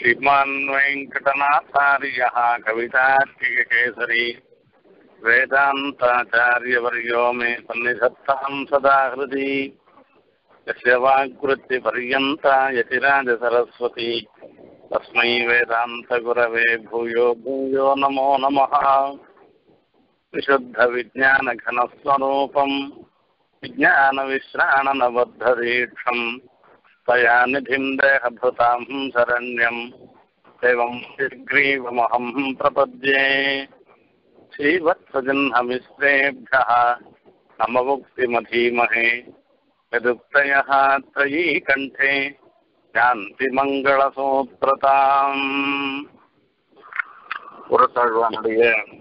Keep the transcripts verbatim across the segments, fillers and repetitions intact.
श्रीमान् वेङ्कटनाथार्यः कवितार्किककेसरी वेदान्ताचार्यवर्यो मे सन्निधत्तां सदा हृदि यस्य वाग्वृत्तिपर्यन्ता यतिराजसरस्वती तस्मै वेदान्तगुरवे भूयो भूयो नमो नमः। विशुद्धविज्ञानघनस्वरूपं विज्ञानविश्राणनबद्धदीक्षम् तया निधिं देहभृतां शरण्यं एवं शीघ्रीवमहं प्रपद्ये। श्रीवत्सजह्नमिश्रेभ्यः नममुक्तिमधीमहे यदुक्तयः त्रयी कण्ठे यान्ति मङ्गलसूत्रताम्। पुरताழ்வானுடைய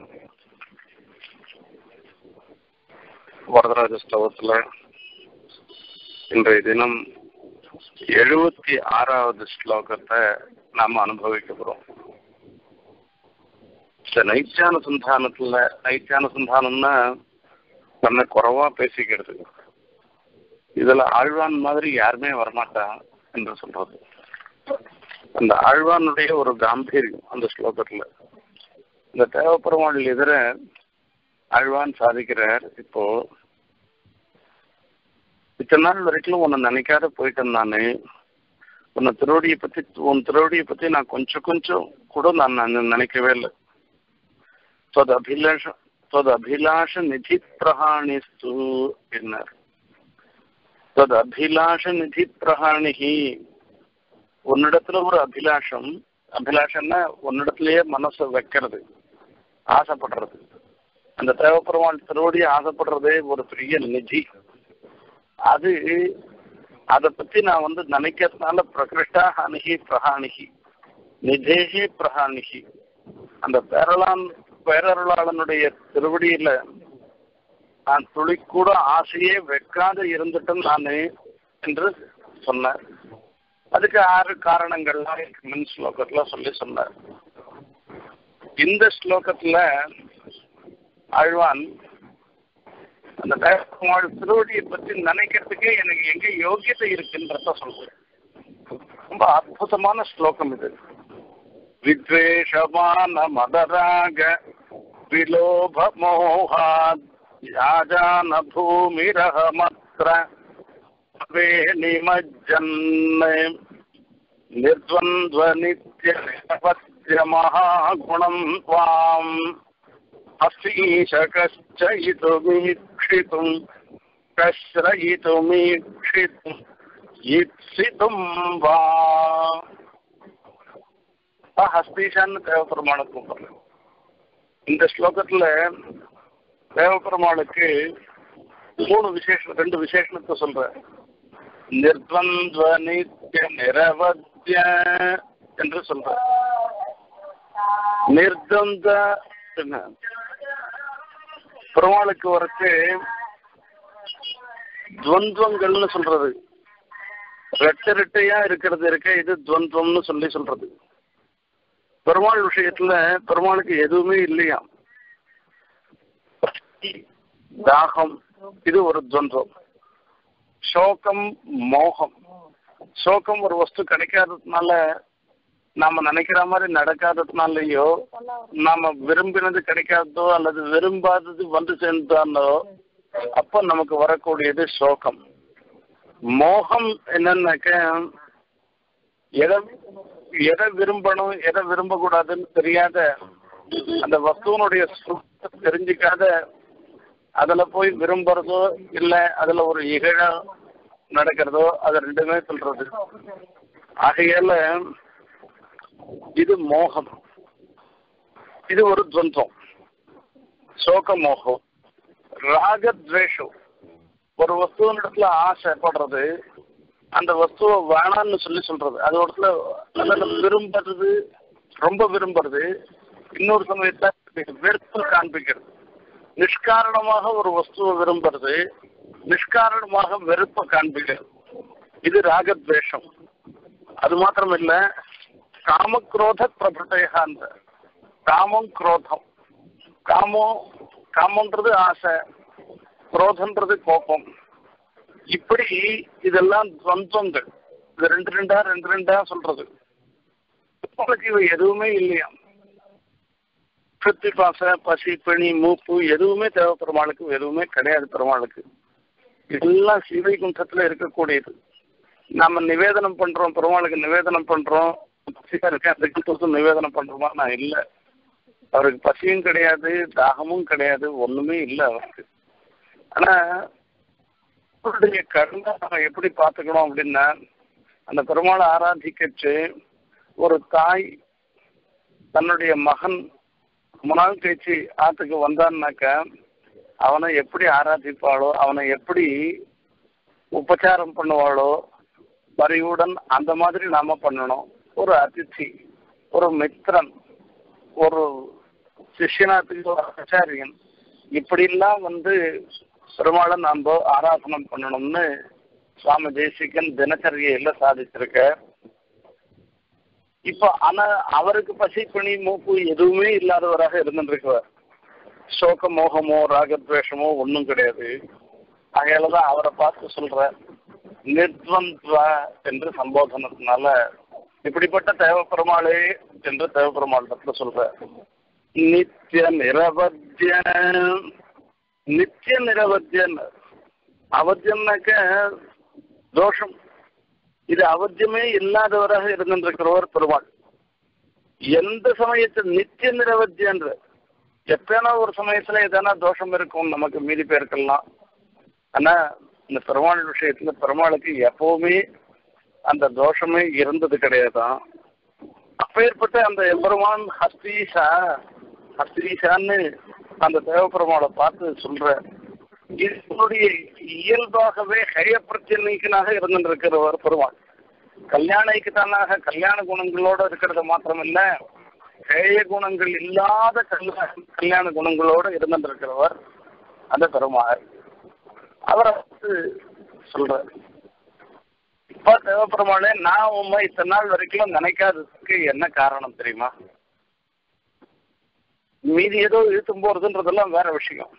வரதராஜ ஸ்தவத்தில் இன்றைய தினம் எழுபத்தி ஆறாவது ஸ்லோகத்தை நாம் அனுபவிக்க போகிறோம். இந்த நைச்சானுசந்தானத்தில் நைச்சானுசந்தானம்னா தன்னை குறைவா பேசிக்கிறது. இதில் ஆழ்வான் மாதிரி யாருமே வரமாட்டான் என்று சொல்றது. அந்த ஆழ்வானுடைய ஒரு காம்பீரியம் அந்த ஸ்லோகத்தில் இந்த தேவப்பெருமாள் எதிர ஆழ்வான் சாதிக்கிறார். இப்போ இத்தனை நாள் வரைக்கும் உன்னை நினைக்காத போயிட்டேன். நான் உன்னை திருவடியை பற்றி உன் திருவடியை பற்றி நான் கொஞ்சம் கொஞ்சம் கூட நான் நான் நினைக்கவே இல்லை. தொது அபிலாஷ தொது அபிலாஷ நிதி பிரஹாணிஸ்து என்னார். தொது அபிலாஷ நிதி பிரஹாணிகி, உன்னிடத்துல ஒரு அபிலாஷம், அபிலாஷம்னா உன்னிடத்துலயே மனசை வைக்கிறது, ஆசைப்படுறது. அந்த தேவப்பெருமாள் திருவடியை ஆசைப்படுறதே ஒரு பெரிய நிதி. அது அதை பத்தி நான் வந்து நினைக்கிறதுனால பிரகிருஷ்டா ஹானிகி பிரஹாணிகி நிதேகி பிரஹாணிகி, அந்த பேரளான் பேரருளாளனுடைய திருவடியில நான் துளி கூட ஆசையே வைக்காத இருந்துட்டேன் நானு என்று சொன்னார். அதுக்கு ஆறு காரணங்கள்லாம் மின் ஸ்லோகத்துல சொல்லி சொன்னார். இந்த ஸ்லோகத்துல ஆழ்வான் அந்த தேவப்பெருமாள் திருவடியை பற்றி நினைக்கிறதுக்கே எனக்கு எங்க யோகியத்தை இருக்குன்றத சொல்றேன். ரொம்ப அற்புதமான ஸ்லோகம் இது. வித்வேஷமான மதராக விலோப மோகாத் யாஜான பூமிரஹமத்ர நிமஜ்ஜன்ன நிர்த்வந்த்வ நித்ய நிரபத்ய மகாகுணம் த்வாம் அஸ்ரீஷகச்சயிதுமீக்ஷிதும் கஸ்ரயிதுமீக்ஷிதும் ஈப்சிதும் வா. ஹஸ்தீஷான்னு தேவப்பெருமாளுக்கு கூப்பிடுறேன். இந்த ஸ்லோகத்துல தேவப்பெருமாளுக்கு மூணு விசேஷம், ரெண்டு விசேஷத்தை சொல்ற. நிர்த்வந்த்வ நித்ய நிரவத்ய என்று சொல்ற. நிர்த்வந்த பெருமாளுக்கு வரக்கு துவந்துவங்கள்னு சொல்றது, ரெட்ட ரெட்டையா இருக்கிறது இருக்க, இது துவந்துவம்னு சொல்லி சொல்றது. பெருமாள் விஷயத்துல பெருமாளுக்கு எதுவுமே இல்லையா. தாகம் இது ஒரு துவந்துவம். சோகம் மோகம். சோகம் ஒரு வஸ்து கிடைக்காததுனால, நாம நினைக்கிற மாதிரி நடக்காததுனாலயோ, நாம விரும்பினது கிடைக்காததோ அல்லது விரும்பாதது வந்து சேர்ந்தாலோ அப்போ நமக்கு வரக்கூடியது சோகம். மோகம் என்னன்னாக்க எதை எதை விரும்பணும் எதை விரும்பக்கூடாதுன்னு தெரியாத, அந்த வஸ்துவனுடைய தெரிஞ்சிக்காத அதுல போய் விரும்புறதோ இல்லை அதுல ஒரு இகழ நடக்கிறதோ, அது ரெண்டுமே சொல்றது. ஆகையால இது மோகம், இது ஒரு துவந்தம், சோக மோகம். ராகத்வேஷம், ஒரு வஸ்துவனிடத்துல ஆசைப்படுறது, அந்த வஸ்துவை வேணான்னு சொல்லி சொல்றது. அது இடத்துல அதில் விரும்புறது, ரொம்ப விரும்புறது, இன்னொரு சமயத்துல வெறுப்பு காண்பிக்கிறது. நிஷ்காரணமாக ஒரு வஸ்துவை விரும்புறது, நிஷ்காரணமாக வெறுப்பை காண்பிக்கிறது. இது ராகத்வேஷம். அது மாத்திரம் இல்ல, காமக்ரோத பிரபுட்டையாந்த காமம் குரோதம். காமம் காமன்றது ஆசை, குரோதன்றது கோபம். இப்படி இதெல்லாம் துவந்தங்கள். இது ரெண்டு ரெண்டா ரெண்டு ரெண்டா சொல்றது. பெருமாளுக்கு இவை எதுவுமே இல்லையா. சுத்தி பாச பசி பிணி மூப்பு எதுவுமே தேவை பெருமாளுக்கு எதுவுமே கிடையாது. பெருமாளுக்கு இதெல்லாம் ஸ்ரீவைகுண்டத்துல இருக்கக்கூடியது. நாம நிவேதனம் பண்றோம், பெருமாளுக்கு நிவேதனம் பண்றோம், பசியா இருக்கேன் அதுக்கு நிவேதனம் பண்றோமா? நான் இல்லை. அவருக்கு பசியும் கிடையாது, தாகமும் கிடையாது, ஒண்ணுமே இல்லை அவருக்கு. ஆனா அவருடைய கருணை நம்ம எப்படி பார்த்துக்கணும் அப்படின்னா, அந்த பெருமாளை ஆராதிக்கச்சு ஒரு தாய் தன்னுடைய மகன் ரொம்ப நாள் கழிச்சு ஆத்துக்கு வந்தான்னாக்கா அவனை எப்படி ஆராதிப்பாளோ, அவனை எப்படி உபச்சாரம் பண்ணுவாளோ பரிவுடன் அந்த மாதிரி நாம பண்ணணும். ஒரு அதிர்ச்சி, ஒரு மித்திரன், ஒரு சிஷ்யனாத்துக்கு ஒரு ஆச்சாரியன், இப்படிலாம் வந்து பெருமாளை நாம ஆராதனம் பண்ணணும்னு சுவாமி தேசிகன் தினச்சரியையில சாதிச்சிருக்க. இப்ப ஆனா அவருக்கு பசி பிணி மூப்பு எதுவுமே இல்லாதவராக இருந்துருக்குவார். சோக மோகமோ ராகத்வேஷமோ ஒன்றும் கிடையாது. அதையாலதான் அவரை பார்த்து சொல்ற நிர்த்வந்த்வ என்று சம்போதனத்தினால இப்படிப்பட்ட தேவப்பெருமாளே என்று தேவப்பெருமாள் சொல்ற. நித்திய நிரவத்திய, நித்திய நிரவத்தியன். அவத்தியம்னாக்க தோஷம், இது அவத்தியமே இல்லாதவராக இருந்திருக்கிறவர் பெருமாள். எந்த சமயத்தில் நித்திய நிரவத்தியன்ற எப்பனா ஒரு சமயத்துல எதனா தோஷம் இருக்கும் நமக்கு மீதி பேருக்கெல்லாம். ஆனா இந்த பெருமாள் விஷயத்துல பெருமாளுக்கு எப்பவுமே அந்த தோஷமே இருந்தது கிடையாதான். அப்பேற்பட்ட அந்த எம்பெருமான் ஹஸ்தீஷா, ஹஸ்தீஷான்னு அந்த தேவப்பெருமாளை பார்த்து சொல்ற. இதனுடைய இயல்பாகவே ஹய பிரச்சனைக்கனாக இருந்திருக்கிறவர் பெருமாள். கல்யாணிக்குத்தானாக கல்யாண குணங்களோட இருக்கிறது மாத்திரமில்ல, ஹேய குணங்கள் இல்லாத கல்யாண கல்யாண குணங்களோட இருந்திருக்கிறவர் அந்த பெருமாள். அவரை வந்து சொல்ற. இப்ப தேவப்பெருமாளே, நான் உண்மை இத்தனை நாள் வரைக்கும் நினைக்காததுக்கு என்ன காரணம் தெரியுமா? மீதி ஏதோ இழுத்தும் போறதுன்றதெல்லாம் வேற விஷயம்.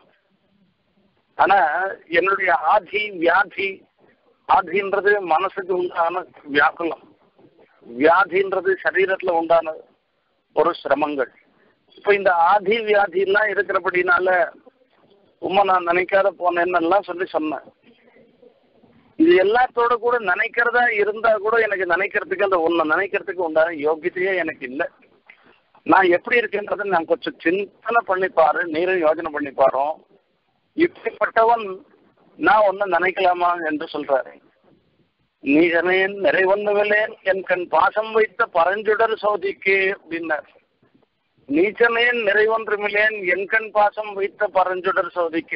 ஆனா என்னுடைய ஆதி வியாதி, ஆதின்றது மனசுக்கு உண்டான வியாக்குலம், வியாதின்றது சரீரத்துல உண்டான ஒரு சிரமங்கள். இப்ப இந்த ஆதி வியாதி எல்லாம் இருக்கிறபடினால உண்மை நான் நினைக்காத போனேன்னெல்லாம் சொல்லி சொன்னேன். இது எல்லாத்தோட கூட நினைக்கிறதா இருந்தா கூட எனக்கு நினைக்கிறதுக்கு அந்த ஒண்ணு நினைக்கிறதுக்கு உண்டான யோகியத்தையே எனக்கு இல்லை. நான் எப்படி இருக்கேன்றதை நான் கொஞ்சம் சிந்தனை பண்ணிப்பாரு, நீரும் யோஜனை பண்ணிப்பாரோம். இப்படிப்பட்டவன் நான் ஒன்னு நினைக்கலாமா என்று சொல்றாரு. நீசனேன் நிறைவொன்னுவில்லேன் என் கண் பாசம் வைத்த பரஞ்சுடர் சோதிக்கு அப்படின்னார். நீச்சனேன் நிறைவொன்றுமில்லேன் என் கண் பாசம் வைத்த பரஞ்சுடர் சோதிக்கு.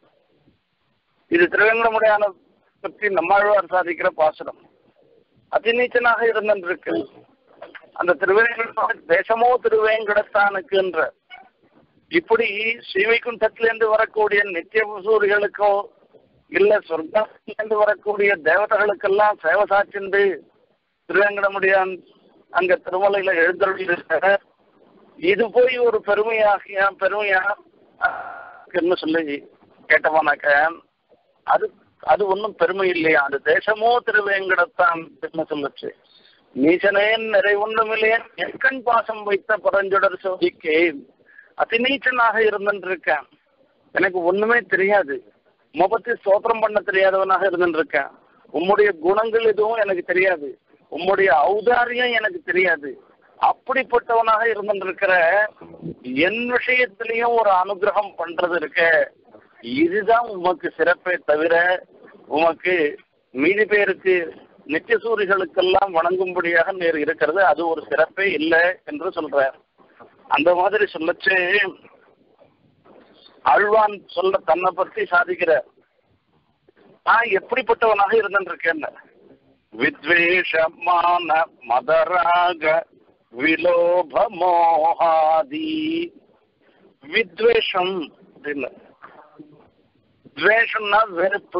இது திருவேங்கடமுடையான பற்றி நம்மாழ்வார் சாதிக்கிற பாசுரம். அதிநீச்சனாக இருந்திருக்கு அந்த திருவேங்கட தேசமோ திருவேங்கடத்தானுக்குன்ற. இப்படி ஸ்ரீவைகுண்டத்திலிருந்து வரக்கூடிய நித்திய சூரிகளுக்கோ இல்ல சொர்க்கத்திலிருந்து வரக்கூடிய தேவதைகளுக்கெல்லாம் சேவை சாட்சிண்டு திருவேங்கடமுடியான் அங்க திருமலையில எழுந்தருளிருக்க. இது போய் ஒரு பெருமையாகியா பெருமையா சொல்லி கேட்டவானாக்க அது அது ஒன்றும் பெருமை இல்லையா? அது தேசமோ திருவேங்கடத்தான் சொல்லுச்சு. நீச்சனேன் நிறைவொன்றுமில்லையேன் எக்கண் பாசம் வைத்த பரஞ்சுடர் சோதிக்கே. அதிநீச்சனாக இருந்துருக்கேன், எனக்கு ஒண்ணுமே தெரியாது, உம்மை பத்தி ஸ்தோத்திரம் பண்ண தெரியாதவனாக இருந்துருக்கேன், உம்முடைய குணங்கள் எதுவும் எனக்கு தெரியாது, உம்முடைய ஔதாரியம் எனக்கு தெரியாது. அப்படிப்பட்டவனாக இருந்துருக்கிற என் விஷயத்திலையும் ஒரு அனுகிரகம் பண்றது இருக்க, இதுதான் உமக்கு சிறப்பே தவிர உமக்கு மீதி பேருக்கு நித்தியசூரிகளுக்கெல்லாம் வணங்கும்படியாக நேர் இருக்கிறது அது ஒரு சிறப்பே இல்லை என்று சொல்ற. அந்த மாதிரி சொல்லச்சு ஆழ்வான் சொல்ல தன்னை பற்றி சாதிக்கிற. நான் எப்படிப்பட்டவனாக இருந்திருக்கேன்? வித்வேஷமான மதராக விலோப மோகாதி. வித்வேஷம் அப்படின்னு, துவேஷம்னா வெறுப்பு.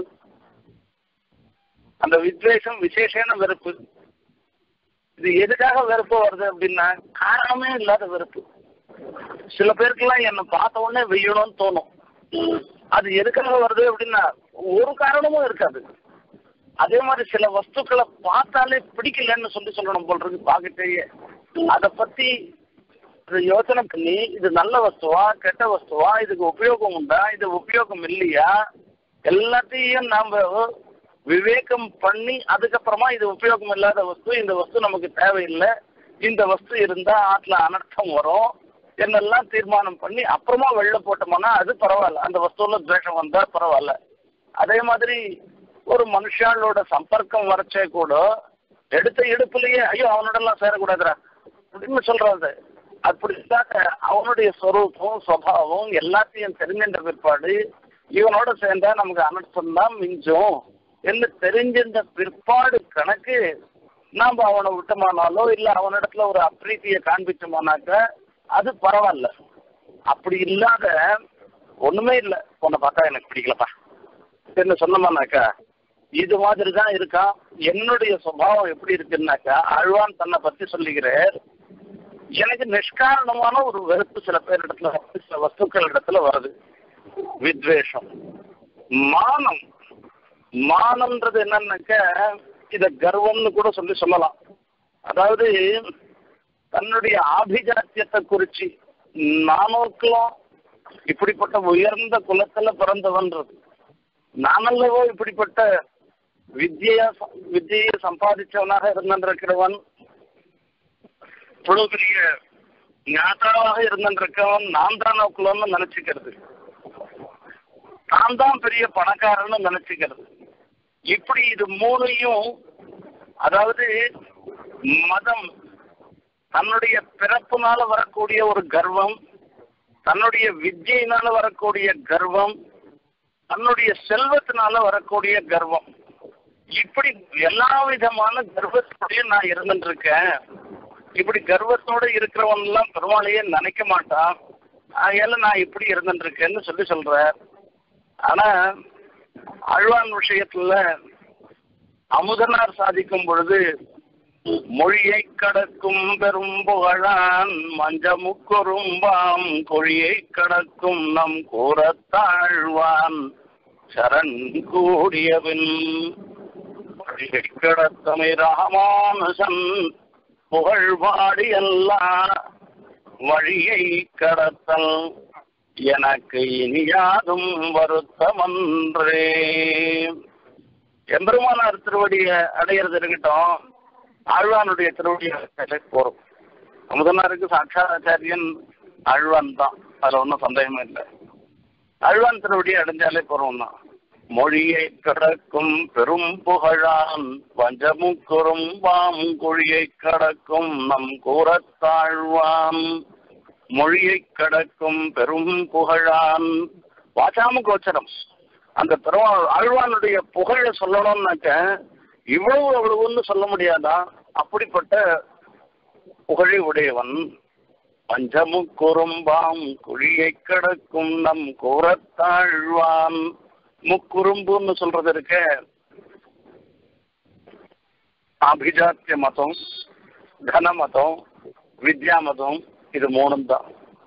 அந்த வித்வேஷம் விசேஷன வெறுப்பு. இது எதுக்காக வெறுப்பு வருது அப்படின்னா காரணமே இல்லாத வெறுப்பு. சில பேருக்கெல்லாம் என்னை பார்த்த உடனே வெய்யணும்னு தோணும். அது எதுக்காக வருது அப்படின்னா ஒரு காரணமும் இருக்காது. அதே மாதிரி சில வஸ்துக்களை பார்த்தாலே பிடிக்கலன்னு சொல்லி சொல்லணும் போல் இருக்கு பார்க்கிட்டேயே. அதை பத்தி யோசனை பண்ணி இது நல்ல வஸ்துவா கெட்ட வஸ்துவா, இதுக்கு உபயோகம் உண்டா இது உபயோகம் இல்லையா, எல்லாத்தையும் நாம விவேகம் பண்ணி அதுக்கப்புறமா இது உபயோகம் இல்லாத வஸ்து, இந்த வஸ்து நமக்கு தேவையில்லை, இந்த வஸ்து இருந்தா ஆற்றுல அனர்த்தம் வரும் என்னெல்லாம் தீர்மானம் பண்ணி அப்புறமா வெளில போட்டோம்னா அது பரவாயில்ல, அந்த வஸ்துல துவேஷம் வந்தா பரவாயில்ல. அதே மாதிரி ஒரு மனுஷாளோட சம்பர்க்கம் வரைச்சே கூட எடுத்த இடுப்புலயே ஐயோ அவனோடலாம் சேரக்கூடாதுரா அப்படின்னு சொல்றாரு. அப்படித்தான் அவனுடைய ஸ்வரூபம் சுபாவம் எல்லாத்தையும் தெரிஞ்சின்ற பிற்பாடு இவனோட சேர்ந்தா நமக்கு அனர்த்தம் தான் மிஞ்சும் என்று தெரிஞ்சின்ற பிற்பாடு கணக்கு நாம் அவனை விட்டோமானாலோ இல்லை அவனிடத்துல ஒரு அப்ரீத்தியை காண்பிச்சோமானாக்க அது பரவாயில்ல. அப்படி இல்லாத ஒண்ணுமே இல்லை, உன்னை பார்த்தா எனக்கு பிடிக்கலப்பா என்ன சொன்னோமானாக்கா இது மாதிரி தான் இருக்கா. என்னுடைய சுபாவம் எப்படி இருக்குன்னாக்கா ஆழ்வான் தன்னை பத்தி சொல்லுகிறார், எனக்கு நிஷ்காரணமான ஒரு வெறுப்பு சில பேர் இடத்துல சில வஸ்துக்கள் இடத்துல வருது. வித்வேஷம், மானம். மானம்ன்றது என்னன்னாக்க இத கர்வம்னு கூட சொல்லி சொல்லலாம். அதாவது தன்னுடைய ஆபிஜாத்தியத்தை குறிச்சு நானோக்கெல்லாம் இப்படிப்பட்ட உயர்ந்த குலத்துல பிறந்தவன்றது, நானல்லவோ இப்படிப்பட்ட வித்யா வித்தியை சம்பாதிச்சவனாக இருந்திருக்கிறவன், இவ்வளவு பெரிய ஞாதாவாக இருந்திருக்கவன் நான் தான் நோக்கலன்னு நினைச்சுக்கிறது, நான் தான் பெரிய பணக்காரன்னு நினைச்சுக்கிறது. இப்படி இது மூணையும், அதாவது மதம் தன்னுடைய பிறப்புனால வரக்கூடிய ஒரு கர்வம், தன்னுடைய வித்யினால வரக்கூடிய கர்வம், தன்னுடைய செல்வத்தினால வரக்கூடிய கர்வம், இப்படி எல்லா விதமான கர்வத்தோடய நான் இருந்துட்டு இருக்கேன். இப்படி கர்வத்தோட இருக்கிறவன் எல்லாம் பெருமாளையே நினைக்க மாட்டான், அதனால நான் இப்படி இருந்துட்டு இருக்கேன்னு சொல்லி சொல்ற. ஆனா ஆழ்வான் விஷயத்துல அமுதனார் சாதிக்கும் பொழுது மொழியை கடக்கும் பெரும் புகழான் மஞ்சமுக்குறும்பாம் கொழியை கடக்கும் நம் கூறத்தாழ்வான் சரண் கூடியவின் மொழியை கடத்தமை ராமானுசன் புகழ்பாடி எல்லா வழியை கடத்தல் எனக்கு இனியாதும் வருத்தமன்றே. எம்பெருமானார் திருவடிய அடையிறது இருக்கட்டும், ஆழ்வானுடைய திருவடியை போறோம். அமுதனாருக்கு சாட்சாத் ஆச்சாரியன் ஆழ்வான் தான், அதுல ஒன்றும் சந்தேகமே இல்லை. ஆழ்வான் திருவடியை அடைஞ்சாலே போறோம் தான். மொழியை கடக்கும் பெரும் புகழான் வஞ்சமுக்குறும் பாம் கொழியை கடக்கும் நம் கூறத்தாழ்வான். மொழியை கடக்கும் பெரும் புகழான், வாசாம கோச்சரம். அந்த பெரும் ஆழ்வானுடைய புகழ சொல்லணும்னாக்க இவ்வளவு அவ்வளவுன்னு சொல்ல முடியாதா, அப்படிப்பட்ட புகழை உடையவன். பஞ்சமுக்குறும்பாம் குழியை கடக்கும் நம் கூறத்தாழ்வான். முக்குறும்புன்னு சொல்றது இருக்க அபிஜாத்திய மதம், தன மதம், வித்யா மதம், இது மூணும் தான்.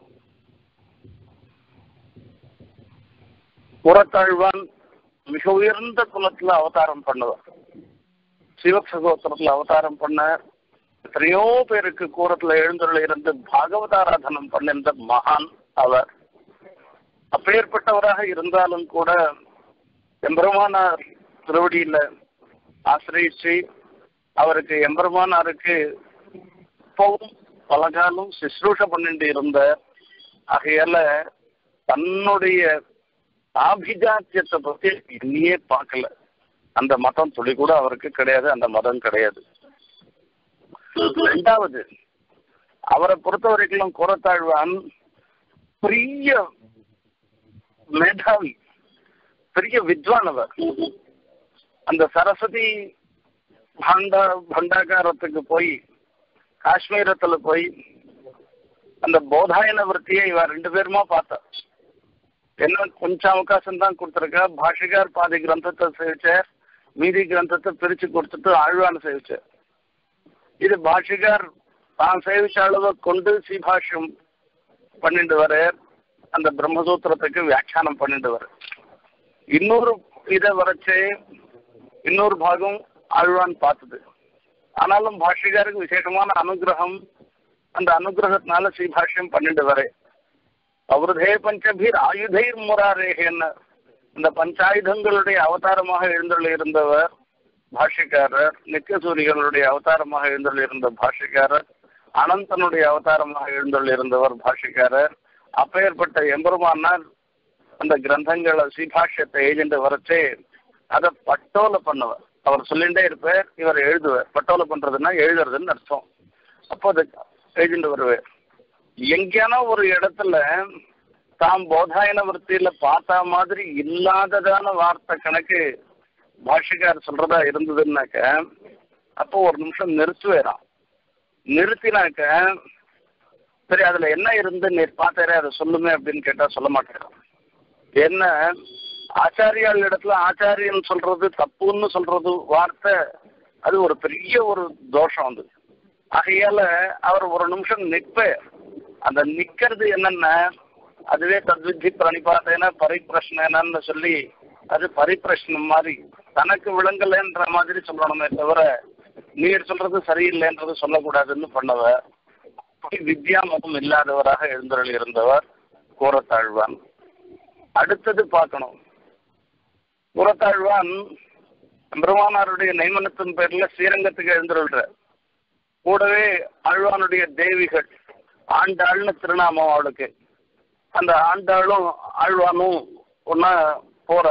கூறத்தாழ்வான் மிக உயர்ந்த குலத்துல அவதாரம் பண்ணுவார். சிவசகோத்திரத்துல அவதாரம் பண்ண எத்தனையோ பேருக்கு கூறத்துல எழுந்துள்ள இருந்து பாகவதாராதனம் பண்ணிருந்த மகான் அவர். அப்பேற்பட்டவராக இருந்தாலும் கூட எம்பெருமானார் திருவடியில ஆசிரியிச்சு அவருக்கு எம்பெருமானாருக்கு இப்பவும் பலகாலம் சிஸ்ரூஷ பண்ணிட்டு இருந்த ஆகையால தன்னுடைய ஆபிஜாத்தியத்தை பத்தி இன்னையே பார்க்கல. அந்த மதம் துளி கூட அவருக்கு கிடையாது, அந்த மதம் கிடையாது. ரெண்டாவது, அவரை பொறுத்த வரைக்கும் கூறத்தாழ்வான் பெரிய மேதாவி, பெரிய வித்வானவர். அந்த சரஸ்வதி பண்டா பண்டாகாரத்துக்கு போய் காஷ்மீரத்துல போய் அந்த போதாயன விற்த்தியை இவ ரெண்டு பேருமா பார்த்தா. என்ன கொஞ்சம் அவகாசம் தான் கொடுத்துருக்கா. பாஷிகார் பாதி கிரந்தத்தை சேவிச்சார், மீதி கிரந்தத்தை பிரிச்சு கொடுத்துட்டு ஆழ்வான சேவிச்சார். இது பாஷிகார் தான் சேவிச்ச அளவை கொண்டு சீபாஷ்யம் பண்ணிட்டு வர, அந்த பிரம்மசூத்திரத்துக்கு வியாக்கியானம் பண்ணிட்டு வர. இன்னொரு இதை வரைச்சு இன்னொரு பாகம் ஆழ்வான் பார்த்தது. ஆனாலும் பாஷ்யக்காருக்கு விசேஷமான அனுகிரகம், அந்த அனுகிரகத்தினால ஸ்ரீபாஷ்யம் பன்னெண்டு வரை அவருதே பஞ்சபீர் ஆயுதைர் முராரேகன்னு இந்த பஞ்சாயுதங்களுடைய அவதாரமாக எழுந்துள்ள இருந்தவர் பாஷ்யக்காரர், நித்தியசூரிகளுடைய அவதாரமாக எழுந்துள்ள இருந்த பாஷ்யக்காரர், அனந்தனுடைய அவதாரமாக எழுந்துள்ள இருந்தவர் பாஷ்யக்காரர். அப்பேற்பட்ட எம்பெருமானார் அந்த கிரந்தங்களை ஸ்ரீபாஷ்யத்தை எழுதிட்டு வரச்சே அதை பட்டோல பண்ணுவார். அவர் சொல்லிகிட்டே இருப்பார், இவர் எழுதுவார். பட்டோல பண்றதுன்னா எழுதுறதுன்னு அர்த்தம். அப்போ அதை எழுதிட்டு வருவார். எங்கேனா ஒரு இடத்துல தாம் போதாயன விற்த்தியில பார்த்தா மாதிரி இல்லாததான வார்த்தை கணக்கு பாஷ்யக்காரர் சொல்றதா இருந்ததுன்னாக்க அப்போ ஒரு நிமிஷம் நிறுத்துவேறான். நிறுத்தினாக்க சரி அதுல என்ன இருந்து நீ பார்த்தாரே அதை சொல்லுமே அப்படின்னு கேட்டா சொல்ல மாட்டேறான். என்ன ஆச்சாரியால் இடத்துல ஆச்சாரியன் சொல்றது தப்புன்னு சொல்றது வார்த்தை அது ஒரு பெரிய ஒரு தோஷம் வந்து. ஆகையால அவர் ஒரு நிமிஷம் நிற்ப அந்த நிக்கிறது என்னன்னா அதுவே தத்வித்தி பிரணிபாத்தேன பரிப்பிரஷ்னன்னு சொல்லி அது பரிப்பிரஷ்னம் மாதிரி தனக்கு விளங்கலைன்ற மாதிரி சொல்லணுமே தவிர நீர் சொல்றது சரியில்லைன்றது சொல்லக்கூடாதுன்னு பண்ணவர். வித்யா மதம் இல்லாதவராக எழுந்தருள் இருந்தவர் கூரத்தாழ்வான். அடுத்தது பார்க்கணும், கூரத்தாழ்வான் பெருமானாருடைய நைமனத்தின் பேர்ல ஸ்ரீரங்கத்துக்கு எழுந்தருள்ற. கூடவே ஆழ்வானுடைய தேவிகள் ஆண்டாள்னு திருநாமம் அவளுக்கு. அந்த ஆண்டாளும் ஆழ்வானும் ஒன்னா போற.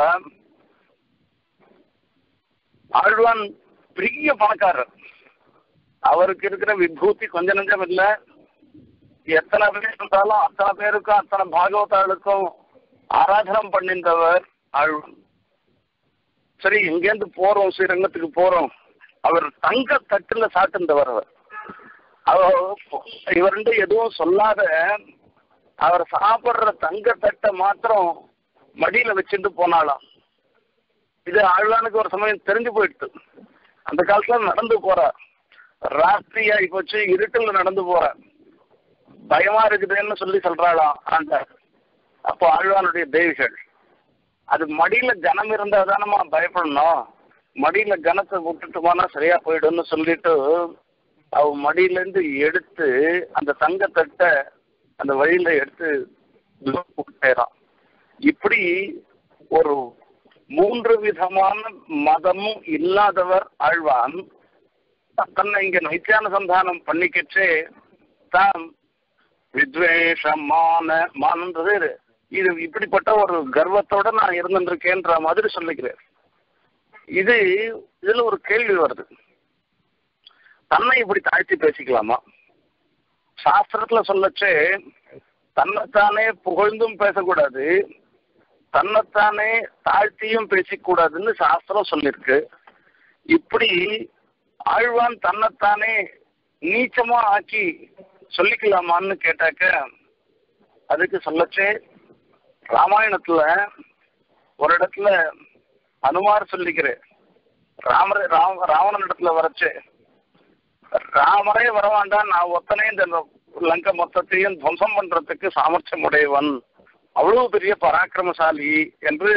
ஆழ்வான் பெரிய பணக்காரர், அவருக்கு இருக்கிற விபூதி கொஞ்ச நஞ்சம் இல்லை. எத்தனை பேர் இருந்தாலும் அத்தனை பேருக்கும் அத்தனை பாகவதாளுக்கும் ஆராதனம் பண்ணின்றவர் ஆழ்வான். சரி இங்கேருந்து போறோம், ஸ்ரீரங்கத்துக்கு போறோம். அவர் தங்க தட்டுல சாட்டுந்தவர். அவர் அவர் இவருண்டு எதுவும் சொல்லாத அவர் சாப்பிடுற தங்க தட்டை மாத்திரம் மடியில வச்சுட்டு போனாலாம். இது ஆழ்வானுக்கு ஒரு சமயம் தெரிஞ்சு போயிடுது. அந்த காலத்துல நடந்து போறார், ராத்திரி ஆகி போச்சு, இருட்டுல நடந்து போறார். பயமா இருக்குதுன்னு சொல்லி சொல்றாளாம் ஆண்டார். அப்போ ஆழ்வானுடைய தேவிகள் அது மடியில கனம் இருந்தா தானம்மா பயப்படணும், மடியில கனத்தை விட்டுட்டு போனா சரியா போயிடும்னு சொல்லிட்டு அவ மடியில இருந்து எடுத்து அந்த தங்கத்தட்டை அந்த வழியில எடுத்து விட்டுறான். இப்படி ஒரு மூன்று விதமான மதமும் இல்லாதவர் ஆழ்வான் தன்னை இங்க நைத்தியானுசந்தானம் பண்ணிக்கிச்சே தான் வித்வேஷமான மானன்றது இது இப்படிப்பட்ட ஒரு கர்வத்தோட நான் இருந்துருக்கேன்ற மாதிரி சொல்லிக்கிறேன். இது இதுல ஒரு கேள்வி வருது, தன்னை இப்படி தாழ்த்தி பேசிக்கலாமா? சாஸ்திரத்துல சொல்லச்சே தன்னைத்தானே புகழ்ந்தும் பேசக்கூடாது, தன்னைத்தானே தாழ்த்தியும் பேசக்கூடாதுன்னு சாஸ்திரம் சொல்லிருக்கு. இப்படி ஆழ்வான் தன்னைத்தானே நீச்சமா ஆக்கி சொல்லிக்கலாமான்னு கேட்டாக்க அதுக்கு சொல்லச்சே ராமாயணத்துல ஒரு இடத்துல அனுமார் சொல்லிக்கிறேன், ராமரே ராம ராவணன் இடத்துல வரச்சு ராமரே வரவாண்டான், நான் ஒத்தனே இந்த லங்கை மொத்தத்தையும் துவம்சம் பண்றதுக்கு சாமர்த்தியம் உடையவன், அவ்வளவு பெரிய பராக்கிரமசாலி என்று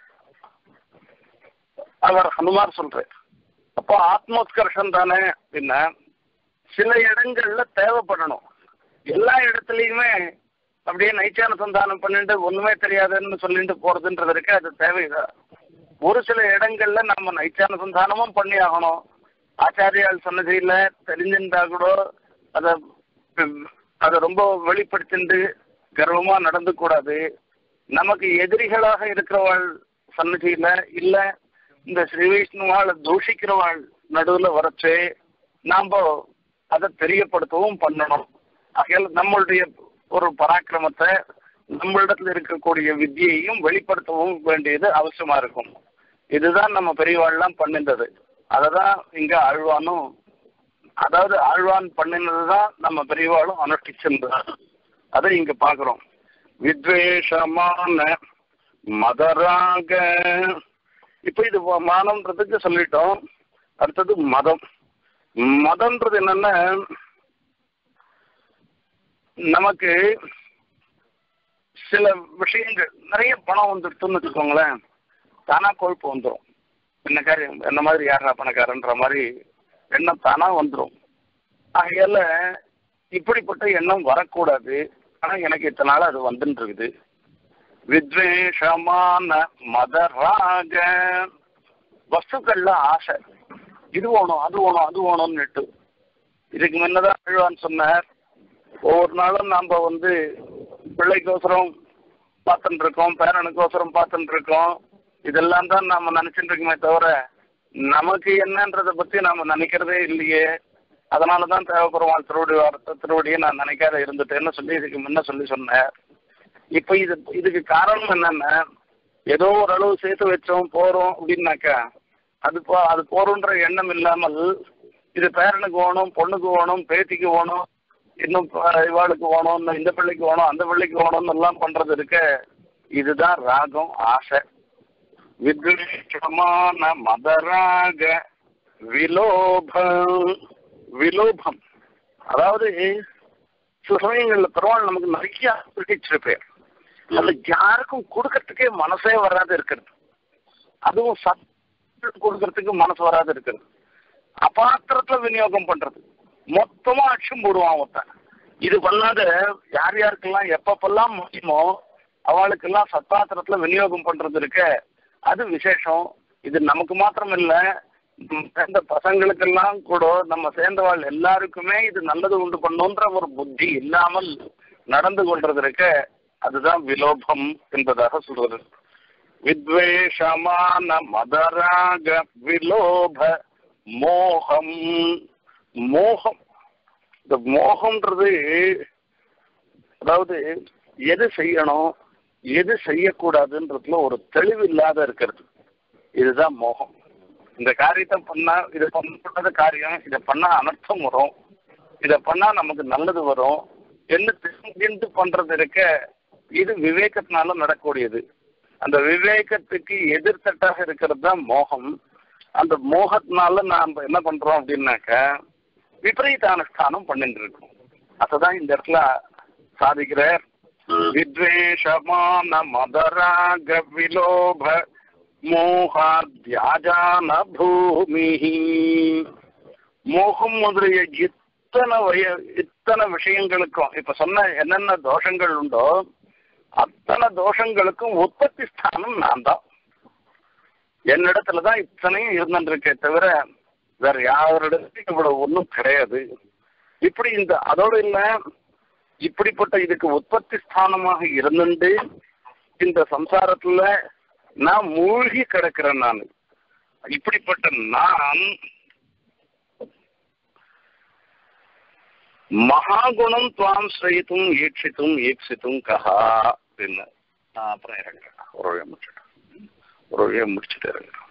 அவர் ஹனுமார் சொல்றார். அப்போ ஆத்மோத்கர்ஷம் தானே அப்படின்னா சில இடங்கள்ல தேவைப்படணும். எல்லா இடத்துலையுமே அப்படியே நைச்சான சந்தானம் பண்ணிட்டு ஒண்ணுமே தெரியாதுன்னு சொல்லிட்டு போறதுன்றது இருக்கு, அது தேவைதான். ஒரு சில இடங்கள்ல நம்ம நைச்சான சந்தானமும் பண்ணி ஆகணும். ஆச்சாரியால் சன்னதியில தெரிஞ்சிருந்தா கூட அதை அதை ரொம்ப வெளிப்படுத்திட்டு கர்வமா நடந்து கூடாது. நமக்கு எதிரிகளாக இருக்கிறவாள் சன்னதியில இல்ல இந்த ஸ்ரீ வைஷ்ணவாளை தூஷிக்கிறவாள் நடுவுல வரச்சே நாம அதை தெரியப்படுத்தவும் பண்ணணும். ஆகையால் நம்மளுடைய ஒரு பராக்கிரமத்தை நம்மளிடத்துல இருக்கக்கூடிய வித்தியையும் வெளிப்படுத்தவும் வேண்டியது அவசியமா இருக்கும். இதுதான் நம்ம பெரியவாள்லாம் பண்ணின்றது. அததான் இங்க ஆழ்வானும், அதாவது ஆழ்வான் பண்ணினதுதான் நம்ம பெரியவாளும் அனுஷ்டிச்சிருந்தது. அதை இங்க பாக்குறோம். வித்வேஷமான மதராக, இப்ப இது மானம்ன்றதுக்கு சொல்லிட்டோம். அடுத்தது மதம். மதம்ன்றது என்னன்னா நமக்கு சில விஷயங்கள் நிறைய பணம் வந்துடுதுன்னு வச்சுக்கோங்களேன், தானா கொழுப்பு வந்துடும். என்னக்காரி என்ன மாதிரி யாரா பணக்காரன்ற மாதிரி எண்ணம் தானா வந்துடும். ஆகையால இப்படிப்பட்ட எண்ணம் வரக்கூடாது. ஆனா எனக்கு இத்தனை நாள் அது வந்துட்டு இருக்குது. வித்வேஷமான மதராக வஸ்துக்கள்ல ஆசை, இது வேணும் அது வேணும் அது வேணும்னுட்டு. இதுக்கு முன்னதான் ஆழ்வான்னு சொன்னார், ஒவ்வொரு நாளும் நாம வந்து பிள்ளைக்கோசரம் பார்த்துட்டு இருக்கோம், பேரனுக்கோசரம் பார்த்துட்டு இருக்கோம். இதெல்லாம் தான் நாம நினைச்சிட்டு இருக்கோமே தவிர நமக்கு என்னன்றதை பத்தி நாம நினைக்கிறதே இல்லையே. அதனாலதான் தேவைப்படுவான் திருவடி வார்த்தை திருவடியை நான் நினைக்காத இருந்துட்டேன்னு சொல்லி இதுக்கு முன்ன சொல்லி சொன்னேன். இப்ப இது இதுக்கு காரணம் என்னன்னா, ஏதோ ஓரளவு சேர்த்து வச்சோம் போறோம் அப்படின்னாக்கா அது போ அது போறோன்ற எண்ணம் இல்லாமல் இது பேரனுக்கு வேணும், பொண்ணுக்கு வேணும், பேத்திக்கு வேணும், இன்னும் இவாளுக்கு வேணும், இந்த பிள்ளைக்கு வேணும், அந்த பிள்ளைக்கு வேணும்னு எல்லாம் பண்றது இருக்க. இதுதான் ராகம், ஆசை. வித்வேஷமான மதராக விலோபம். விலோபம் அதாவது சில சமயங்கள்ல பெருமாள் நமக்கு நிறைய பிடிச்சிருப்பேன், அது யாருக்கும் கொடுக்கறதுக்கே மனசே வராது இருக்கிறது. அதுவும் சத்து கொடுக்கறதுக்கு மனசு வராது இருக்கிறது. அபாத்திரத்துல விநியோகம் பண்றது, மொத்தமா அடிச்சும் போடுவான் ஒருத்தன். இது பண்ணாத யார் யாருக்கெல்லாம் எப்பப்பெல்லாம் முடியுமோ அவளுக்கெல்லாம் சத்தாத்திரத்துல விநியோகம் பண்றது இருக்க, அது விசேஷம். இது நமக்கு மாத்திரம் இல்ல, சேர்ந்த பசங்களுக்கெல்லாம் கூட நம்ம சேர்ந்தவாள் எல்லாருக்குமே இது நல்லது உண்டு பண்ணுன்ற ஒரு புத்தி இல்லாமல் நடந்து கொண்டது இருக்க, அதுதான் விலோபம் என்பதாக சொல்றது. வித்வேஷமான மதராக விலோப மோகம். மோகம், இந்த மோகம்ன்றது அதாவது எது செய்யணும் எது செய்யக்கூடாதுன்றதுல ஒரு தெளிவு இல்லாத இருக்கிறது. இதுதான் மோகம். இந்த காரியத்தை பண்ணா இதை பண்ணப்பட்டது காரியம், இதை பண்ணா அனர்த்தம் வரும், இதை பண்ணா நமக்கு நல்லது வரும் என்ன தெரிஞ்சு பண்றது இருக்க, இது விவேகத்தினால நடக்கூடியது. அந்த விவேகத்துக்கு எதிர்த்தட்டாக இருக்கிறது தான் மோகம். அந்த மோகத்தினால நாம் என்ன பண்றோம் அப்படின்னாக்க விபரீத அனுஷ்டானம் பண்ணிட்டு இருக்கோம். அதுதான் இந்த இடத்துல சாதிக்கிறார். வித்வேஷமான மதராக விலோப மோகாத்யாஜான பூமி. மோகம் முதலிய இத்தனை வய இத்தனை விஷயங்களுக்கும் இப்ப சொன்ன என்னென்ன தோஷங்கள் உண்டோ அத்தனை தோஷங்களுக்கும் உற்பத்தி ஸ்தானம் நான் தான். என்னிடத்துலதான் இத்தனையும் இருந்துருக்கே தவிர வேற யாரிடத்துலையும் இவ்வளவு ஒன்றும் கிடையாது. இப்படி இந்த அதோடு இல்ல, இப்படிப்பட்ட இதுக்கு உற்பத்தி ஸ்தானமாக இருந்துட்டு இந்த சம்சாரத்துல நான் மூழ்கி கிடக்கிறேன். நான் இப்படிப்பட்ட நான் மகாகுணம் துவாம் ஸ்ரயித்தும் ஈட்சித்தும் ஈப்சித்தும் கஹா அப்படின்னு நான் அப்புறம் இறங்குறேன். ஒரு வழியை முடிச்சுட்டேன் ஒரு வழியை முடிச்சுட்டு இறங்குறேன்.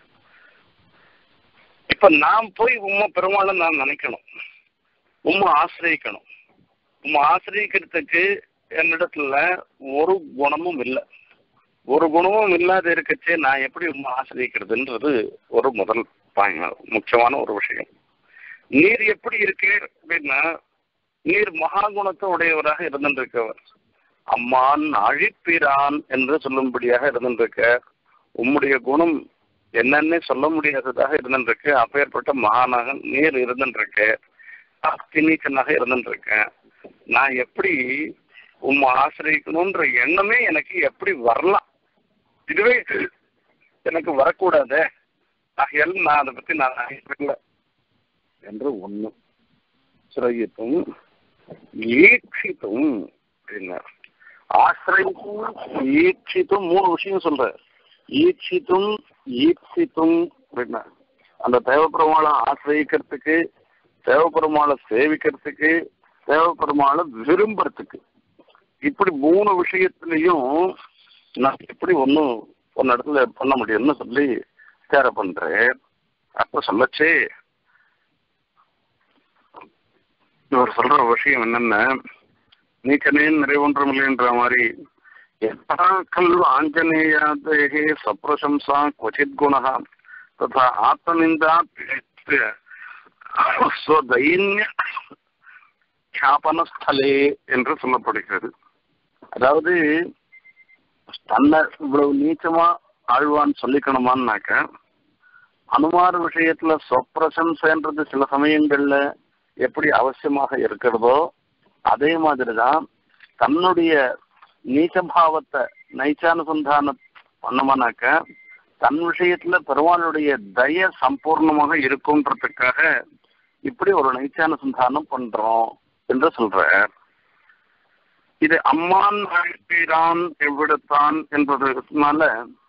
இப்ப நான் போய் உம்மை பெருமாளை நான் நினைக்கணும், உம்மை ஆசிரியக்கணும். உம்மை ஆசிரியக்கிறதுக்கு என்னிடத்துல ஒரு குணமும் இல்லை. ஒரு குணமும் இல்லாத இருக்கச்சே நான் எப்படி உம்மை ஆசிரியக்கிறதுன்றது ஒரு முதல் முக்கியமான ஒரு விஷயம். நீர் எப்படி இருக்கீர் அப்படின்னா, நீர் மகாகுணத்தை உடையவராக இருந்திருக்கவர். அம்மான் அழிப்பிரான் என்று சொல்லும்படியாக இருந்திருக்க. உம்முடைய குணம் என்னன்னே சொல்ல முடியாததாக இருந்திருக்கு. அப்பேற்பட்ட மகானாக நீர் இருந்திருக்க. திணீச்சனாக இருந்திருக்கேன். நான் எப்படி உம்மை ஆசிரியக்கணும்ன்ற எண்ணமே எனக்கு எப்படி வரலாம்? இதுவே எனக்கு வரக்கூடாத. ஆகையால் நான் அதை பத்தி நான் நினைக்கல என்று ஒண்ணு. சிரயித்தும் ஈட்சித்தும் அப்படின்னார். ஆசிரியும் ஈட்சித்தும் மூணு விஷயம் சொல்ற. ஈட்சித்தும் ஈப்சித்தும் அப்படின்னா அந்த தேவப்பெருமாளை ஆசிரியக்கிறதுக்கு, தேவப்பெருமாளை சேவிக்கிறதுக்கு, தேவப்பெருமாளை விரும்புறதுக்கு, இப்படி மூணு விஷயத்திலையும் நான் எப்படி ஒன்றும் ஒன்னு இடத்துல பண்ண முடியும்னு சொல்லி தேர பண்றேன். அப்ப சொல்லச்சே இவர் சொல்ற விஷயம் என்னன்னா, நீச்சனே நிறைவொன்றும் இல்லைன்ற மாதிரி கல் ஆஞ்சநேயாதே சப்ரசம்சா क्वचित् குணः ததா ஆத்மநிந்தா ஸ்வதைன்ய க்ஷாபனஸ்தலே என்று சொல்லப்படுகிறது. அதாவது தன்னை இவ்வளவு நீச்சமா ஆழ்வான்னு சொல்லிக்கணுமான்னாக்க, அனுமார் விஷயத்துல சொப்பிரசம்சன்றது சில சமயங்கள்ல எப்படி அவசியமாக இருக்கிறதோ அதே மாதிரிதான் தன்னுடைய நீச்சபாவத்தை நைச்சானுசந்தானம் பண்ணமானாக்க தன் விஷயத்துல பெருமாளுடைய தய சம்பூர்ணமாக இருக்கும்ன்றதுக்காக இப்படி ஒரு நைச்சானுசந்தானம் பண்றோம் என்று சொல்ற. இது அம்மான் அழைப்பீரான் எவ்விடத்தான் என்பதனால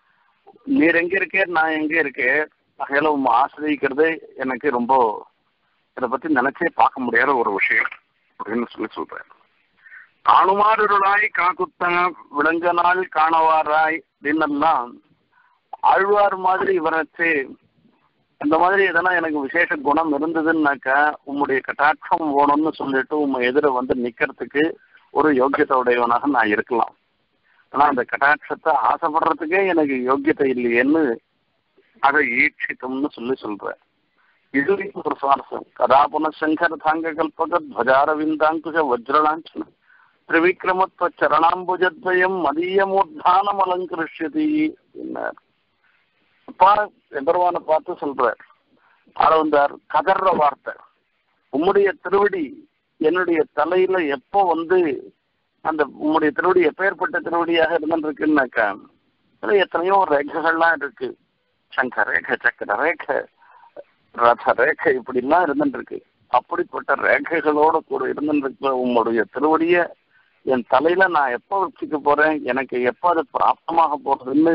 நீர் எங்க இருக்கே நான் எங்க இருக்கேன் அகையில உங்க ஆசிரியக்கிறது எனக்கு ரொம்ப இதை பத்தி நினைச்சே பார்க்க முடியாத ஒரு விஷயம் அப்படின்னு சொல்லி சொல்றேன். காணுமாறுருளாய் காக்குத்த விளங்க நாள் காணவாராய் அப்படின்னெல்லாம் ஆழ்வார் மாதிரி இவரச்சு இந்த மாதிரி எதனா எனக்கு விசேஷ குணம் இருந்ததுன்னாக்கா உம்முடைய கட்டாட்சம் ஓணும்னு சொல்லிட்டு உண்மை எதிர வந்து நிக்கிறதுக்கு ஒரு யோக்கியத்தை உடையவனாக நான் இருக்கலாம். ஆனா அந்த கட்டாட்சத்தை ஆசைப்படுறதுக்கே எனக்கு யோக்கியத்தை இல்லையேன்னு அதை ஈட்சித்தம்னு சொல்லி சொல்றேன். இது ஒரு சுவாரஸ்யம். கதாபுன சங்கர தாங்க கல்பக துவஜாரவிந்தாங்குஷ வஜ்ரலாஞ்சன திரிவிக்ரமத்வ சரணாம்புஜத்வயம் மதியமூர்தானம் அலங்கரிஷதி என்னார். அப்பா எம்பெருமானை பார்த்து சொல்றார். ஆளவந்தார் கதர்ற வார்த்தை, உம்முடைய திருவடி என்னுடைய தலையில எப்போ வந்து அந்த உம்முடைய திருவடி எப்பேற்பட்ட திருவடியாக இருந்துருக்குன்னாக்கா எத்தனையோ ரேகைகள்லாம் இருக்கு. சங்க ரேகை, சக்கர ரேகை, ரத ரேகை இப்படிலாம் இருந்துருக்கு. அப்படிப்பட்ட ரேகைகளோட கூட இருந்துருக்க உம்முடைய திருவடிய என் தலையில நான் எப்போ வச்சுக்க போறேன், எனக்கு எப்போ அது பிராப்தமாக போறதுன்னு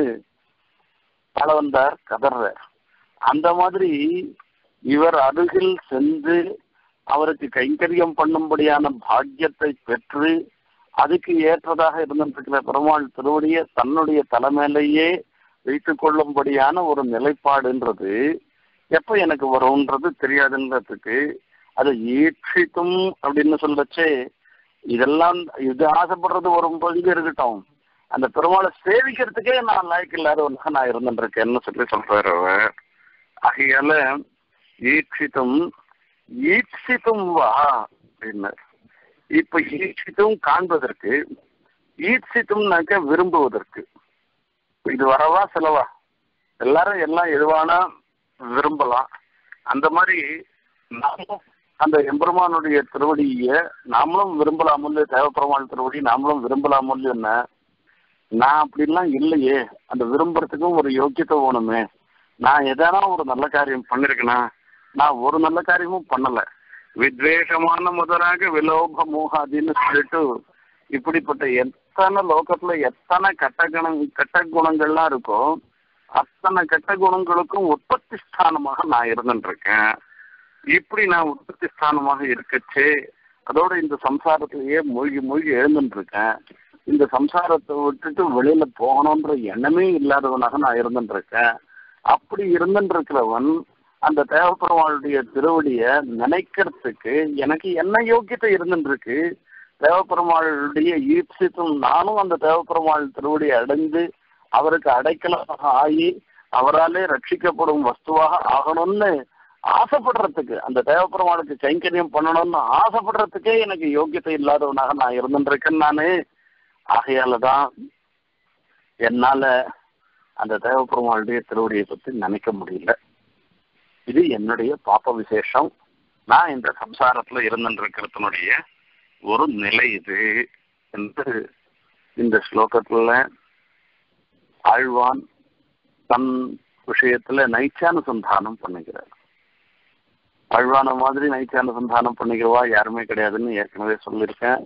ஆளவந்தார் கதர்றார். அந்த மாதிரி இவர் அருகில் சென்று அவருக்கு கைங்கரியம் பண்ணும்படியான பாக்கியத்தை பெற்று அதுக்கு ஏற்றதாக இருந்திருக்கிற பெருமாள் திருவடியை தன்னுடைய தலைமையிலேயே வைத்துக் கொள்ளும்படியான ஒரு நிலைப்பாடுன்றது எப்ப எனக்கு வரும்ன்றது தெரியாதுன்றதுக்கு அது ஈட்சித்தும் அப்படின்னு சொல்லச்சே இதெல்லாம் இது ஆசைப்படுறது ஒரு பங்கு இருக்கட்டும், அந்த பெருமாளை சேவிக்கிறதுக்கே நான் லாய்க்கு இல்லாத ஒன்று நான் இருந்துருக்கேன்னு சொல்லி சொல்றாரு அவர். ஆகையால ஈட்சித்தும் ஈட்சித்தும் வா அப்படின்னு. இப்ப ஈட்சித்தும் காண்பதற்கு, ஈட்சித்தும்னாக்க விரும்புவதற்கு. இது வரவா செலவா எல்லாரும் எல்லாம் எதுவானா விரும்பலாம். அந்த மாதிரி நாமும் அந்த எம்பெருமானுடைய திருவடிய நாமளும் விரும்பலாமோ இல்லையோ, தேவப்பெருமாள் திருவடி நாமளும் விரும்பலாமோ இல்லையோன்னா நான் அப்படிலாம் இல்லையே. அந்த விரும்புறதுக்கும் ஒரு யோக்கியத்தை வேணுமே. நான் எதனா ஒரு நல்ல காரியம் பண்ணிருக்கேனா? நான் ஒரு நல்ல காரியமும் பண்ணல. வித்வேஷமான முதலாக விலோப மோகாதின்னு சொல்லிட்டு இப்படிப்பட்ட எத்தனை லோகத்துல எத்தனை கட்ட குண கட்ட குணங்கள்லாம் இருக்கோ அத்தனை கட்ட குணங்களுக்கும் உற்பத்தி ஸ்தானமாக நான் இருந்துருக்கேன். இப்படி நான் உற்பத்தி ஸ்தானமாக இருக்கச்சே அதோட இந்த சம்சாரத்திலேயே மூழ்கி மூழ்கி எழுந்துருக்கேன். இந்த சம்சாரத்தை விட்டுட்டு வெளியில போகணுன்ற எண்ணமே இல்லாதவனாக நான் இருந்துருக்கேன். அப்படி இருந்துருக்கிறவன் அந்த தேவப்பெருமாளுடைய திருவடிய நினைக்கிறதுக்கு எனக்கு என்ன யோக்கியத்தை இருந்துருக்கு? தேவப்பெருமாளுடைய ஈர்ச்சித்தும் நானும் அந்த தேவப்பெருமாள் திருவடியை அடைந்து அவருக்கு அடைக்கலமாக ஆகி அவராலே ரட்சிக்கப்படும் வஸ்துவாக ஆகணும்னு ஆசைப்படுறதுக்கு, அந்த தேவப்பெருமாளுக்கு கைங்கரியம் பண்ணணும்னு ஆசைப்படுறதுக்கே எனக்கு யோக்கியத்தை இல்லாதவனாக நான் இருந்துருக்கேன் நானு. ஆகையாலதான் என்னால அந்த தேவப்பெருமாளுடைய திருவடியை பற்றி நினைக்க முடியல. இது என்னுடைய பாப்ப விசேஷம். நான் இந்த சம்சாரத்துல இருந்துருக்கிறதுனுடைய ஒரு நிலை இது என்று இந்த ஸ்லோகத்துல ஆழ்வான் தன் விஷயத்துல நைச்சானுசந்தானம் பண்ணுகிறார். ஆழ்வான மாதிரி நைச்சானுசந்தானம் பண்ணிக்கிறவா யாருமே கிடையாதுன்னு ஏற்கனவே சொல்லியிருக்கேன்.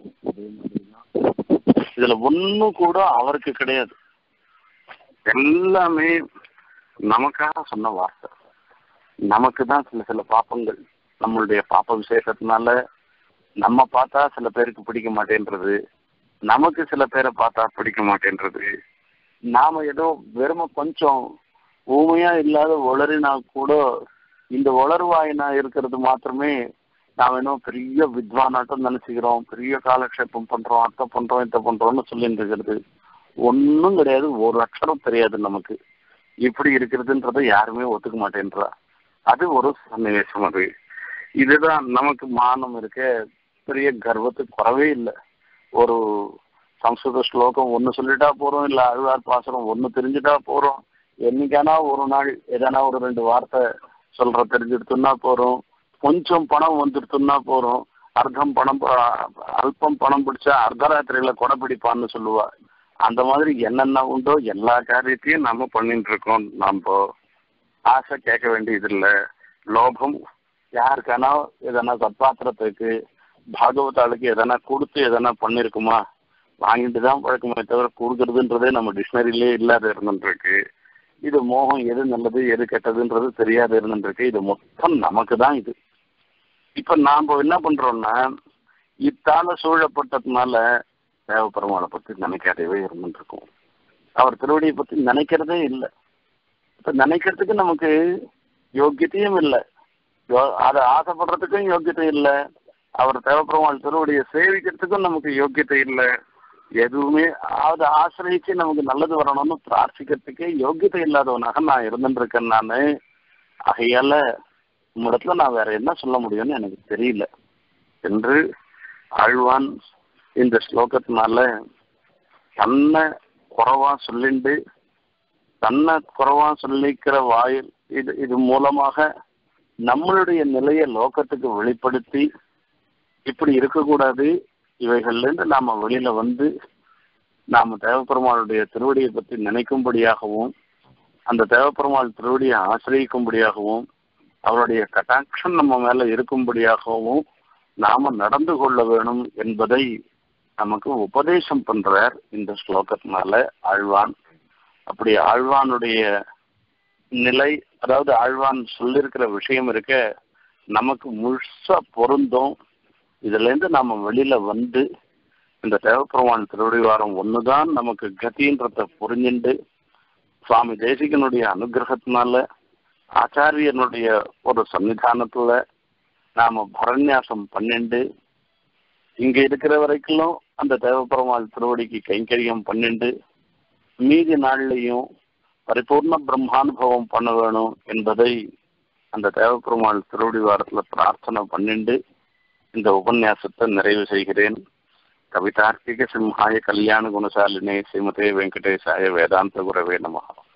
இதுல ஒன்னும் கூட அவருக்கு கிடையாது. எல்லாமே நமக்காக சொன்ன வார்த்தை. நமக்கு தான் சில சில பாப்பங்கள் நம்மளுடைய பாப்ப விசேஷத்தினால நம்ம பார்த்தா சில பேருக்கு பிடிக்க மாட்டேன்றது, நமக்கு சில பேரை பார்த்தா பிடிக்க மாட்டேன்றது. நாம ஏதோ வெறும கொஞ்சம் ஊமையா இல்லாத உளறினா கூட இந்த உளர்வாயினா இருக்கிறது மாத்திரமே நாம் இன்னும் பெரிய வித்வானாட்டம் நினைச்சுக்கிறோம், பெரிய காலக்ஷேபம் பண்றோம், அத்தை பண்றோம், இத்த பண்றோம்னு சொல்லிட்டு இருக்கிறது ஒன்றும் கிடையாது. ஒரு அக்ஷரம் தெரியாது நமக்கு. இப்படி இருக்கிறதுன்றதை யாருமே ஒத்துக்க மாட்டேன்றா. அது ஒரு சன்னிவேசம். அது இதுதான் நமக்கு மானம் இருக்க பெரிய கர்வத்துக்கு குறவே இல்லை. ஒரு சம்ஸ்கிருத ஸ்லோகம் ஒன்று சொல்லிட்டா போறோம், இல்லை அழுவார் பாசனம் ஒன்று தெரிஞ்சுட்டா போறோம், என்னைக்கானா ஒரு நாள் எதனா ஒரு ரெண்டு வார்த்தை சொல்ற தெரிஞ்சுடுத்துன்னா போறோம், கொஞ்சம் பணம் வந்துடுத்துன்னா போறோம். அர்த்தம் பணம் அல்பம் பணம் பிடிச்சா அர்த்தராத்திரியில கொடை பிடிப்பான்னு சொல்லுவா. அந்த மாதிரி என்னென்ன உண்டோ எல்லா காரியத்தையும் நம்ம பண்ணிட்டு இருக்கோம். நம்ம ஆசை கேட்க வேண்டியது இல்லை. லோகம் யாருக்கானா எதனா சத்பாத்திரத்துக்கு பாகவதாளுக்கு எதனா கொடுத்து எதனா பண்ணிருக்குமா, வாங்கிட்டு தான் பழக்கமே தவிர கொடுக்கறதுன்றதே நம்ம டிக்ஷனரியிலே இல்லாத இருந்துருக்கு. இது மோகம் எது நல்லது எது கெட்டதுன்றது தெரியாத இருந்துருக்கு. இது மொத்தம் நமக்கு தான். இது இப்ப நாம என்ன பண்றோம்னா இத்தால சூழப்பட்டதுனால தேவப்பெருமாளை பத்தி நினைக்காதவே இருந்துருக்கோம். அவர் திருவடியை பத்தி நினைக்கிறதே இல்லை. இப்ப நினைக்கிறதுக்கு நமக்கு யோக்கியத்தையும் இல்லை, அதை ஆசைப்படுறதுக்கும் யோக்கியத்தை இல்லை, அவர் தேவப்பெருமாள் திருவடியை சேவிக்கிறதுக்கும் நமக்கு யோக்கியத்தை இல்லை. எதுவுமே அதை ஆசிரியச்சு நமக்கு நல்லது வரணும்னு பிரார்த்திக்கிறதுக்கே யோக்கியத்தை இல்லாதவனாக நான் இருந்துருக்கேன் நான். ஆகையால உம்மிடத்துல நான் வேற என்ன சொல்ல முடியும்னு எனக்கு தெரியல என்று ஆழ்வான் இந்த ஸ்லோகத்தினால தன்னை குறைவா சொல்லிண்டு தன்னை குறைவா சொல்லிக்கிற வாயில் இது இது மூலமாக நம்மளுடைய நிலையை லோகத்துக்கு வெளிப்படுத்தி இப்படி இருக்கக்கூடாது, இவைகள்லேருந்து நாம வெளியில வந்து நாம தேவப்பெருமாளுடைய திருவடியை பற்றி நினைக்கும்படியாகவும் அந்த தேவப்பெருமாள் திருவடியை ஆசிரியிக்கும்படியாகவும் அவருடைய கட்டாட்சம் நம்ம மேல இருக்கும்படியாகவும் நாம நடந்து கொள்ள வேணும் என்பதை நமக்கு உபதேசம் பண்றார் இந்த ஸ்லோகத்தினால ஆழ்வான். அப்படி ஆழ்வானுடைய நிலை, அதாவது ஆழ்வான் சொல்லியிருக்கிற விஷயம் இருக்க நமக்கு முழுசா பொருந்தும். இதுல இருந்து நாம வெளியில வந்து இந்த தேவப்பெருமான் திருவடிவாரம் ஒண்ணுதான் நமக்கு கதின்றத புரிஞ்சுண்டு சுவாமி தேசிகனுடைய அனுகிரகத்தினால ஆச்சாரியனுடைய ஒரு சன்னிதானத்துல நாம பரநியாசம் பண்ணிண்டு இங்க இருக்கிற வரைக்கும் அந்த தேவப்பெருமாள் திருவடிக்கு கைங்கரியம் பண்ணிண்டு மீதி நாள்லையும் பரிபூர்ண பிரம்மானுபவம் பண்ண வேணும் என்பதை அந்த தேவப்பெருமாள் திருவடி வாரத்துல பிரார்த்தனை பண்ணிண்டு இந்த உபன்யாசத்தை நிறைவு செய்கிறேன். கவிதார்க்கிக சிம்ஹாய கல்யாண குணசாலினே ஸ்ரீமதே வெங்கடேசாய வேதாந்த குரவே நமஹ.